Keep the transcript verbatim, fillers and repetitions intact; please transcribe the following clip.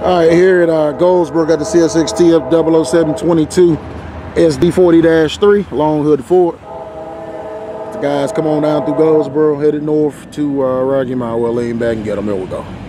All right, here at uh, Goldsboro, got the C S X T F double oh seven twenty-two S D forty dash three, long hood Ford. The guys come on down through Goldsboro, headed north to uh, RockyMount. We'll lean back and get them. Here we go.